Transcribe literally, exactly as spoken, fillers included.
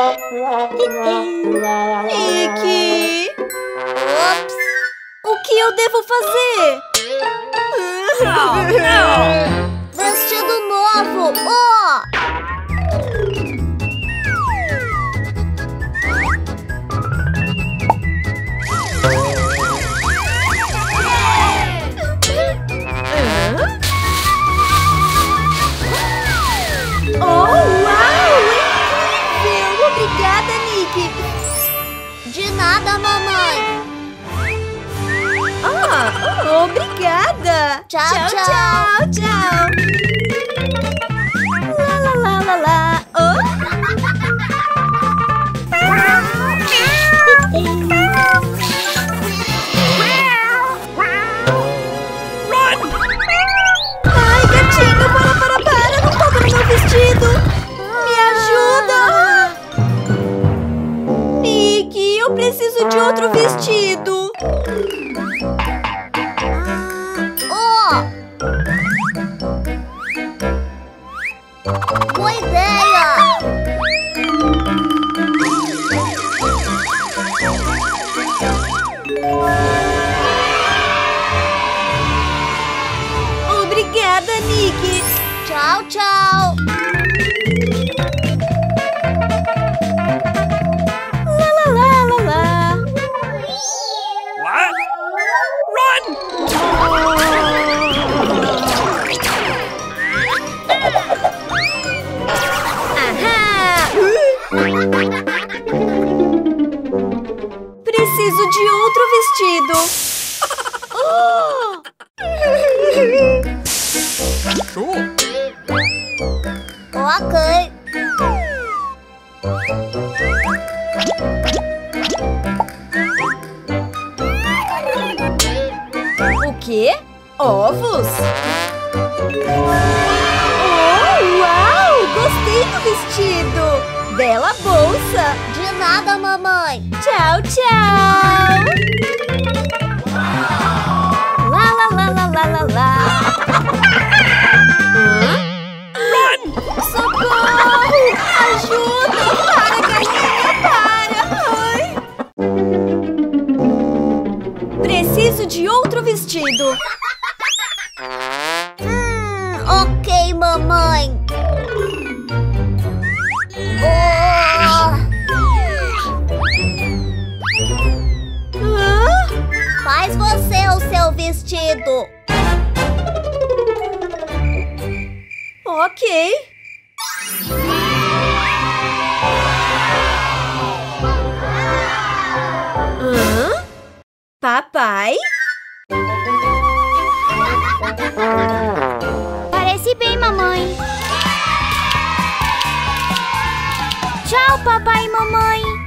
Niki! Ops! O que eu devo fazer? Não, não! Vestido novo! Oh! Oh, uau! Incrível! Obrigada, Niki! De nada, mamãe! Ah, oh, obrigada! Tchau, tchau, tchau! Tchau! Lá, lá, lá, lá, lá! Oh. Ai, gatinho, para, para, para! Não toca no meu vestido! Me ajuda! Niki, eu preciso de outro vestido! Oh! Boa ideia! Obrigada, Niki! Tchau, tchau! Lá, lá, lá, lá, lá! What? Run! Ahá! Preciso de outro vestido! Oh! Cool. Ok. O quê? Ovos? Oh, uau! Gostei do vestido! Bela bolsa! De nada, mamãe! Tchau, tchau! Lá, lá, lá, lá, lá, lá, lá! Run! Socorro! Ajuda! Para, galinha! Para! Ai! Preciso de outro vestido. Hum, ok, mamãe. Oh. Hã? Faz você o seu vestido. Ok. Hã? Papai? Parece bem, mamãe. Tchau, papai e mamãe.